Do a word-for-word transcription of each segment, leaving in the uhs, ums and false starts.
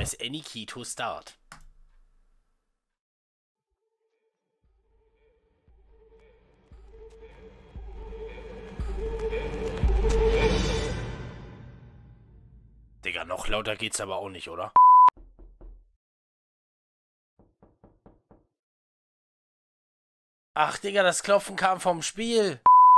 Press any key to start. Digga, noch lauter geht's aber auch nicht, oder? Ach, Digga, das Klopfen kam vom Spiel.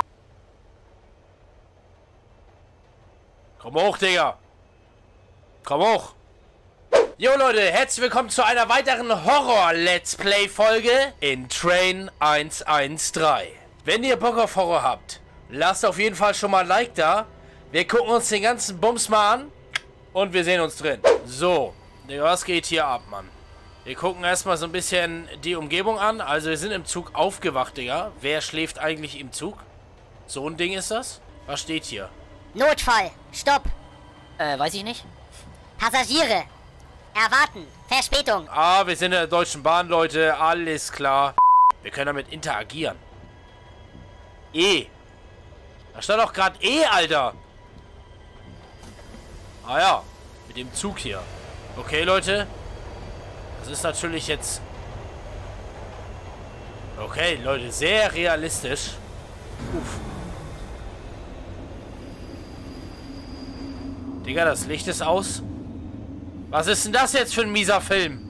Komm hoch, Digga. Komm hoch. Jo, Leute, herzlich willkommen zu einer weiteren Horror-Let's Play-Folge in Train eins eins drei. Wenn ihr Bock auf Horror habt, lasst auf jeden Fall schon mal ein Like da. Wir gucken uns den ganzen Bums mal an und wir sehen uns drin. So, Digga, was geht hier ab, Mann? Wir gucken erstmal so ein bisschen die Umgebung an. Also wir sind im Zug aufgewacht, Digga. Wer schläft eigentlich im Zug? So ein Ding ist das? Was steht hier? Notfall. Stopp. Äh, weiß ich nicht. Passagiere. Erwarten. Verspätung. Ah, wir sind in der Deutschen Bahn, Leute. Alles klar. Wir können damit interagieren. E. Da stand doch gerade E, Alter. Ah ja. Mit dem Zug hier. Okay, Leute. Das ist natürlich jetzt... Okay, Leute. Sehr realistisch. Uff. Digga, das Licht ist aus. Was ist denn das jetzt für ein mieser Film?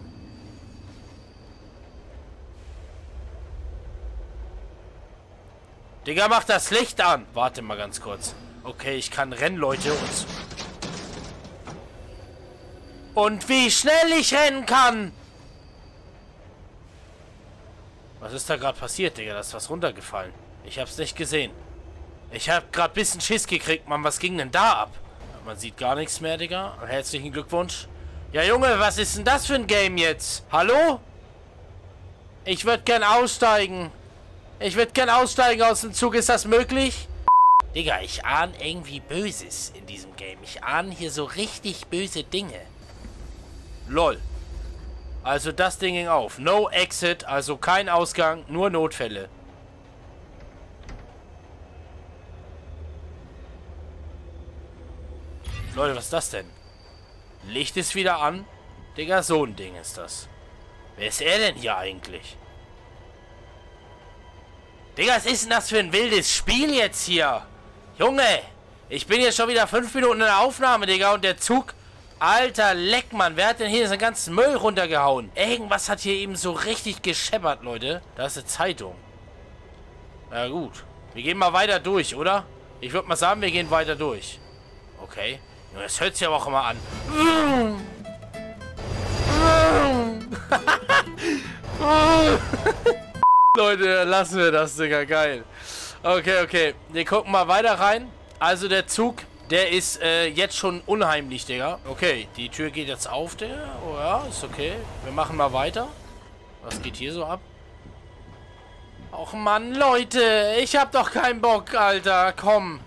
Digga, mach das Licht an. Warte mal ganz kurz. Okay, ich kann rennen, Leute. Und, und wie schnell ich rennen kann. Was ist da gerade passiert, Digga? Da ist was runtergefallen. Ich hab's nicht gesehen. Ich hab gerade ein bisschen Schiss gekriegt, Mann. Was ging denn da ab? Man sieht gar nichts mehr, Digga. Herzlichen Glückwunsch. Ja, Junge, was ist denn das für ein Game jetzt? Hallo? Ich würde gern aussteigen. Ich würde gern aussteigen aus dem Zug. Ist das möglich? Digga, ich ahne irgendwie Böses in diesem Game. Ich ahne hier so richtig böse Dinge. Lol. Also das Ding ging auf. No Exit, also kein Ausgang, nur Notfälle. Leute, was ist das denn? Licht ist wieder an. Digga, so ein Ding ist das. Wer ist er denn hier eigentlich? Digga, was ist denn das für ein wildes Spiel jetzt hier? Junge, ich bin jetzt schon wieder fünf Minuten in der Aufnahme, Digga, und der Zug... Alter Leck, Mann, wer hat denn hier seinen ganzen Müll runtergehauen? Irgendwas hat hier eben so richtig gescheppert, Leute. Da ist eine Zeitung. Na gut. Wir gehen mal weiter durch, oder? Ich würde mal sagen, wir gehen weiter durch. Okay. Das hört sich aber auch immer an. Leute, lassen wir das, Digga. Geil. Okay, okay. Wir gucken mal weiter rein. Also der Zug, der ist äh, jetzt schon unheimlich, Digga. Okay, die Tür geht jetzt auf, Digga. Oh ja, ist okay. Wir machen mal weiter. Was geht hier so ab? Och Mann, Leute. Ich hab doch keinen Bock, Alter. Komm.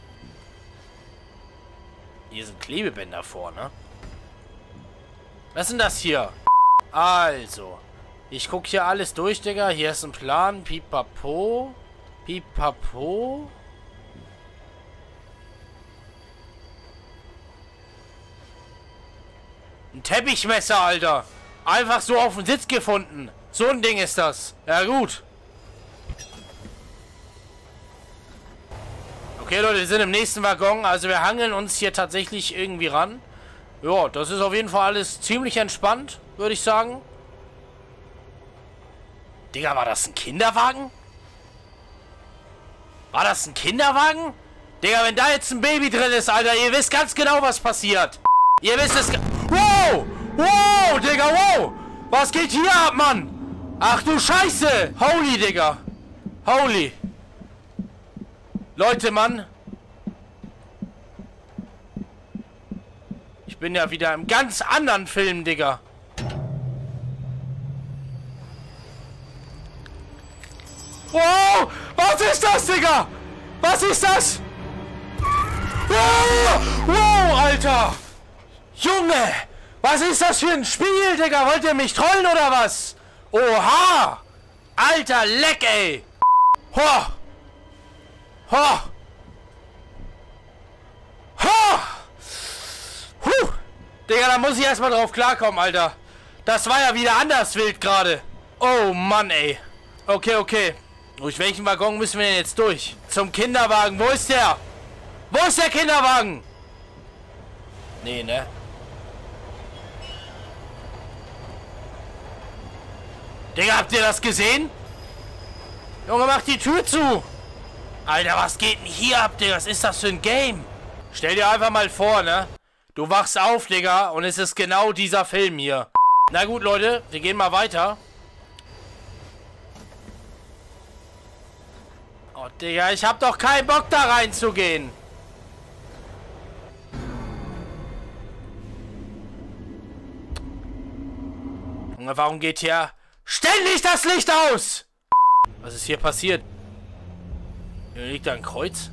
Hier sind Klebebänder vorne. Was ist denn das hier? Also. Ich gucke hier alles durch, Digga. Hier ist ein Plan. Pipapo. Pipapo. Ein Teppichmesser, Alter. Einfach so auf dem Sitz gefunden. So ein Ding ist das. Ja, gut. Okay, Leute, wir sind im nächsten Waggon. Also wir hangeln uns hier tatsächlich irgendwie ran. Ja, das ist auf jeden Fall alles ziemlich entspannt, würde ich sagen. Digga, war das ein Kinderwagen? War das ein Kinderwagen? Digga, wenn da jetzt ein Baby drin ist, Alter, ihr wisst ganz genau, was passiert. Ihr wisst es... Wow! Wow, Digga, wow! Was geht hier ab, Mann? Ach du Scheiße! Holy, Digga. Holy. Leute, Mann. Ich bin ja wieder im ganz anderen Film, Digga. Wow! Was ist das, Digga? Was ist das? Wow! Wow, Alter! Junge! Was ist das für ein Spiel, Digga? Wollt ihr mich trollen oder was? Oha! Alter Leck, ey! Ho! Ho! Ho! Huh! Digga, da muss ich erstmal drauf klarkommen, Alter. Das war ja wieder anders wild gerade. Oh Mann, ey. Okay, okay. Durch welchen Waggon müssen wir denn jetzt durch? Zum Kinderwagen. Wo ist der? Wo ist der Kinderwagen? Nee, ne? Digga, habt ihr das gesehen? Junge, mach die Tür zu. Alter, was geht denn hier ab, Digga? Was ist das für ein Game? Stell dir einfach mal vor, ne? Du wachst auf, Digga, und es ist genau dieser Film hier. Na gut, Leute, wir gehen mal weiter. Oh, Digga, ich hab doch keinen Bock da reinzugehen. Junge, warum geht hier ständig das Licht aus? Was ist hier passiert? Hier liegt da ein Kreuz?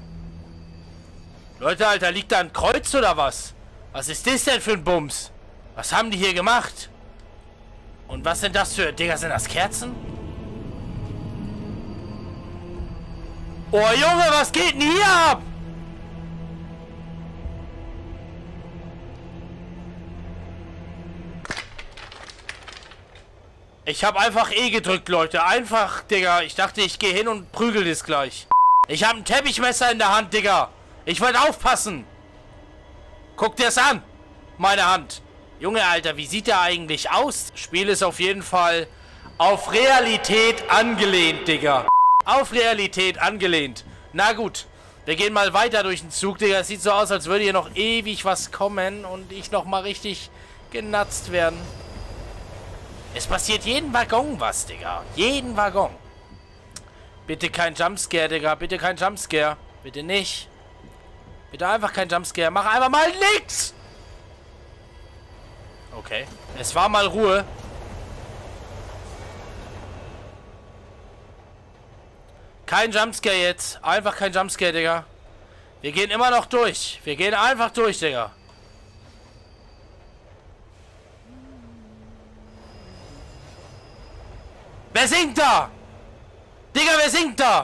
Leute, Alter, liegt da ein Kreuz oder was? Was ist das denn für ein Bums? Was haben die hier gemacht? Und was sind das für... Digga, sind das Kerzen? Oh, Junge, was geht denn hier ab? Ich habe einfach E gedrückt, Leute. Einfach, Digga. Ich dachte, ich gehe hin und prügel das gleich. Ich habe ein Teppichmesser in der Hand, Digga. Ich wollte aufpassen. Guck dir das an. Meine Hand. Junge, Alter, wie sieht der eigentlich aus? Spiel ist auf jeden Fall auf Realität angelehnt, Digga. Auf Realität angelehnt. Na gut. Wir gehen mal weiter durch den Zug, Digga. Es sieht so aus, als würde hier noch ewig was kommen und ich noch mal richtig genatzt werden. Es passiert jeden Waggon was, Digga. Jeden Waggon. Bitte kein Jumpscare, Digga. Bitte kein Jumpscare. Bitte nicht. Bitte einfach kein Jumpscare. Mach einfach mal nix! Okay. Es war mal Ruhe. Kein Jumpscare jetzt. Einfach kein Jumpscare, Digga. Wir gehen immer noch durch. Wir gehen einfach durch, Digga. Wer singt da? Digga, wer singt da?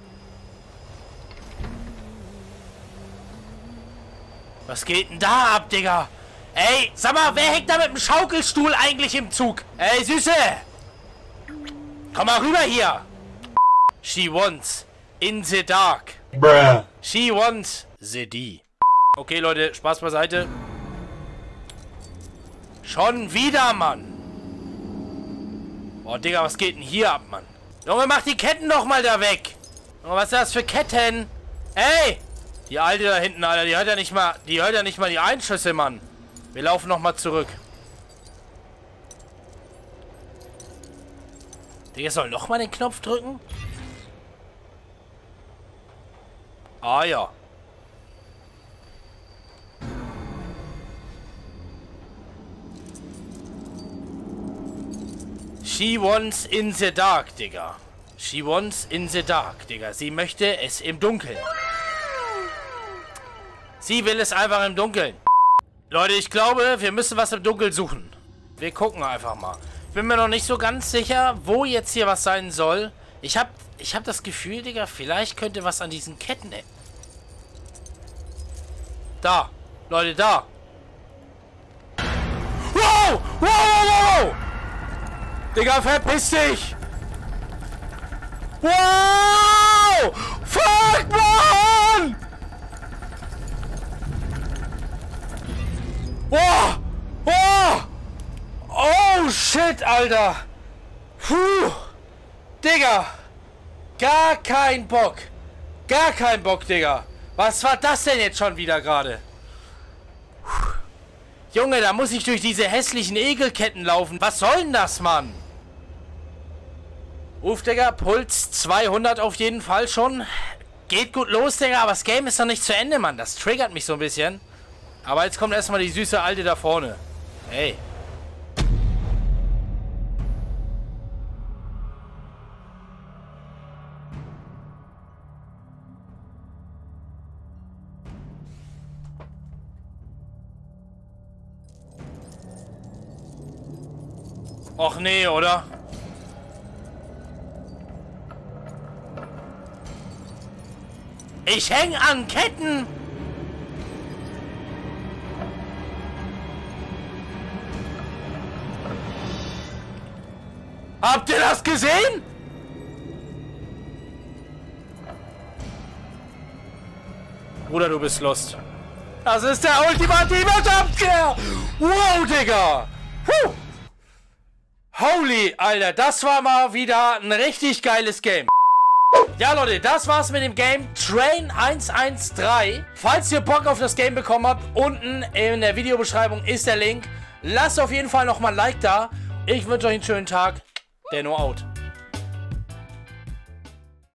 Was geht denn da ab, Digga? Ey, sag mal, wer hängt da mit dem Schaukelstuhl eigentlich im Zug? Ey, Süße! Komm mal rüber hier! She wants in the dark. Bruh. She wants the D. Okay, Leute, Spaß beiseite. Schon wieder, Mann! Oh, Digga, was geht denn hier ab, Mann? Junge, mach die Ketten doch mal da weg! Junge, was ist das für Ketten? Ey! Die Alte da hinten, Alter, die hört ja nicht mal, die hört ja nicht mal die Einschüsse, Mann. Wir laufen noch mal zurück. Digga, soll noch mal den Knopf drücken? Ah, ja. She wants in the dark, Digga. She wants in the dark, Digga. Sie möchte es im Dunkeln. Sie will es einfach im Dunkeln. Leute, ich glaube, wir müssen was im Dunkeln suchen. Wir gucken einfach mal. Ich bin mir noch nicht so ganz sicher, wo jetzt hier was sein soll. Ich hab, ich hab das Gefühl, Digga, vielleicht könnte was an diesen Ketten... Da. Leute, da. Wow! Wow, wow, wow! Digga, verpiss dich! Wow! Fuck, man! Oh! Oh! Oh, shit, Alter! Puh! Digga! Gar kein Bock! Gar kein Bock, Digga! Was war das denn jetzt schon wieder gerade? Junge, da muss ich durch diese hässlichen Egelketten laufen. Was soll denn das, Mann? Uff, Digga, Puls zweihundert auf jeden Fall schon. Geht gut los, Digga, aber das Game ist noch nicht zu Ende, Mann. Das triggert mich so ein bisschen. Aber jetzt kommt erstmal die süße Alte da vorne. Hey. Och nee, oder? Ich häng an Ketten! Habt ihr das gesehen? Bruder, du bist lost. Das ist der ultimative Jumpscare. Wow, Digga. Puh. Holy, Alter, das war mal wieder ein richtig geiles Game. Ja, Leute, das war's mit dem Game Train eins eins drei. Falls ihr Bock auf das Game bekommen habt, unten in der Videobeschreibung ist der Link. Lasst auf jeden Fall nochmal ein Like da. Ich wünsche euch einen schönen Tag. Denno out.